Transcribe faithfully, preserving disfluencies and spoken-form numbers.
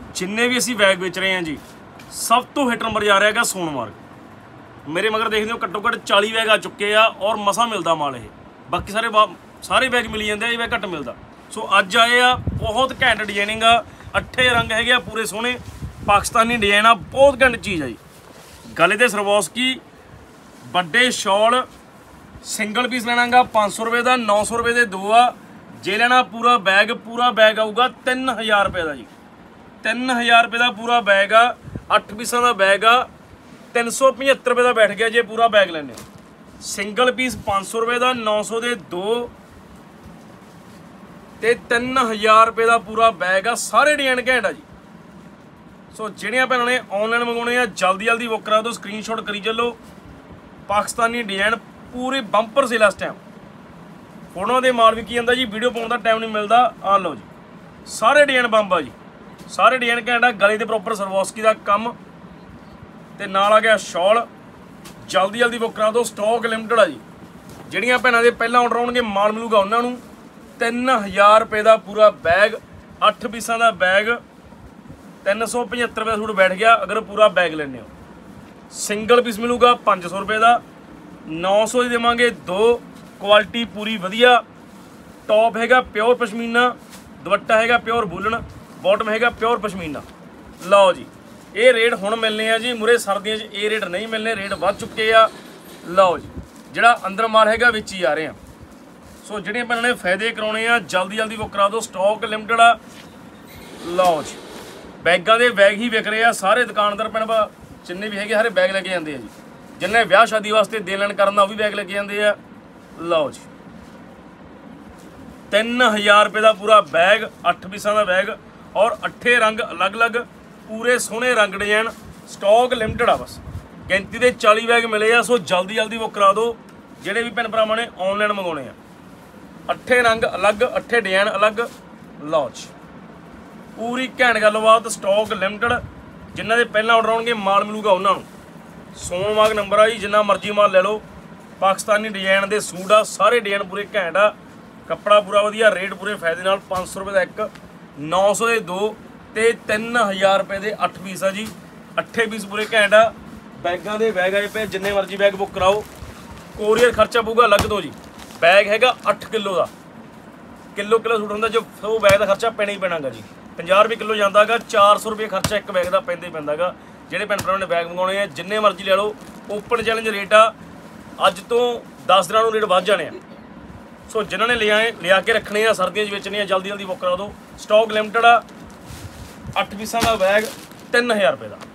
जिन्ने भी असी बैग बेच रहे हैं जी, सब तो हिट नंबर जा रहा है सोनमार्ग। मेरे मगर देखते हो घट्टो घट्ट चाली बैग आ चुके हैं और मसा मिलता माल ये, बाकी सारे सारे बैग मिली जाते, ये बैग घट मिलता। सो अज आए आ, बहुत घैंट डिजाइनिंग आ, अट्ठे रंग है पूरे सोहने, पाकिस्तानी डिजाइन आ, बहुत घैंट चीज़ है जी। गले ते सरवोस्की बड़े शॉल सिंगल पीस लेना गा पाँच सौ रुपये का, नौ सौ रुपये के दो आ। जे लेना पूरा बैग, पूरा बैग आऊगा तीन हज़ार रुपये का जी, तीन हज़ार रुपये का पूरा बैग आ, अठ पीसा का बैग आ, तीन सौ पचहत्तर रुपये का बैठ गया जे पूरा बैग लेने। सिंगल पीस पाँच सौ रुपये का, नौ सौ के दो ते तीन हज़ार रुपये का पूरा बैग आ। सारे डिजाइन घैंट आ जी। सो ਜਿਹੜੀਆਂ ਭੈਣਾਂ ਨੇ ऑनलाइन मंगाने आ जल्दी जल्दी बुक करा दो, स्क्रीन शॉट करी चलो। पाकिस्तानी डिजाइन पूरी बंपर सेल इस टाइम, फोटो के माल भी की जाता जी, वीडियो पाने का टाइम नहीं मिलता। आ लो जी, सारे डिजाइन बंब आ जी, सारे डिजाइन घैंट आ। गले के प्रॉपर सरवोस्की का कम ते नाल आ गया शॉल। जल्दी जल्दी बुक करा दो, स्टॉक लिमिटेड आ जी। ਜਿਹੜੀਆਂ ਭੈਣਾਂ ਦੇ ਪਹਿਲਾਂ ਆਰਡਰ ਆਉਣਗੇ ਮਾਲ ਮਿਲੂਗਾ ਉਹਨਾਂ ਨੂੰ। तीन हज़ार रुपये का पूरा बैग, अठ पीसा का बैग, तीन सौ पचहत्तर रुपये सूट बैठ गया अगर पूरा बैग लेने हो। सिंगल पीस मिलूगा पाँच सौ रुपये का, नौ सौ ही देवांगे दो। क्वालिटी पूरी वधिया, टॉप हैगा प्योर पशमीना, दुपट्टा हैगा प्योर वूलन, बॉटम हैगा प्योर पशमीना। लो जी, ये रेट हुण मिलने आ जी, मुरे सर्दियों ये रेट नहीं मिलने, रेट बढ़ चुके आ। लो जी, जिहड़ा अंदर माल हैगा विच ही आ रहे हैं। सो जिहड़ियां भैणां ने फायदे कराने आ जल्दी जल्दी बुक करा दो, स्टॉक लिमिटेड आ। लो जी, बैगां दे बैग ही विक रहे आ, सारे दुकानदार भैण जिन्ने भी हैगे सारे बैग लैके जाते हैं जी। जिन्हें ब्याह शादी वास्ते देन लैन करना वो भी बैग लैके जाते हैं। लो जी, तीन हज़ार रुपये का पूरा बैग, अठ पीसा का बैग और अट्ठे रंग अलग अलग, पूरे सोहने रंग डिजाइन, स्टॉक लिमिटेड आ। बस गिनती के चाली बैग मिले आ। सो जल्दी जल्दी बुक करा दो जिहड़े भी भैन भरावां ने ऑनलाइन मंगाने आ। अट्ठे रंग अलग, अट्ठे डिजाइन अलग। लो जी, पूरी घैंट गलबात, स्टॉक लिमिटेड। जिन्हां दे पहला ऑर्डर आउणगे माल मिलूगा उन्हां नूं। सोनमार्ग नंबर आ जी, जिन्ना मर्जी माल ले लो। पाकिस्तानी डिजाइन के सूट आ, सारे डिजाइन पूरे घैंट आ, कपड़ा पूरा वधिया, रेट पूरे फायदे नाल। पाँच सौ रुपये का एक, नौ सौ के दो ते तीन हज़ार रुपये के अठ पीस आ जी। अट्ठे पीस पूरे घैंट आ। बैगां दे बैग आए पे, जिन्ने मर्जी बैग बुक कराओ। कोरियर खर्चा पऊगा अलग तो जी। बैग हैगा अठ किलो का, किलो किलो सूट होंदा जो, वो बैग का खर्चा पैना ही पैना गा जी। पचास रुपये किलो जाता गा, चार सौ रुपये खर्चा एक बैग का पैंदा ही पैंदा गा। ਜਿਹੜੇ ਭੈਣ ਭਰਾਵਾਂ ਨੇ बैग मंगाने हैं जिन्ने मर्जी ले लो, ओपन चैलेंज रेट आ। अज तो दस दिन रेट बढ़ जाने आ। सो जिन्होंने लिया लिया के रखने आ, सर्दियों बेचने आ, जल्दी जल्दी बुक करा दो। स्टॉक लिमिटेड आ। अठ पीसा का बैग तीन हज़ार रुपये का।